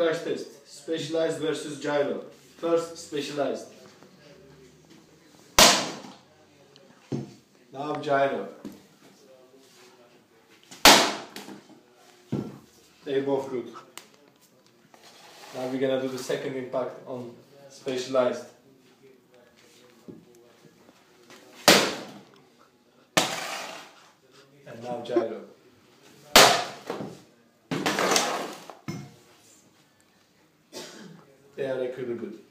crash test. Specialized versus gyro. First, specialized. Now gyro. They both good. Now we're gonna do the second impact on specialized. And now gyro. They are equally good.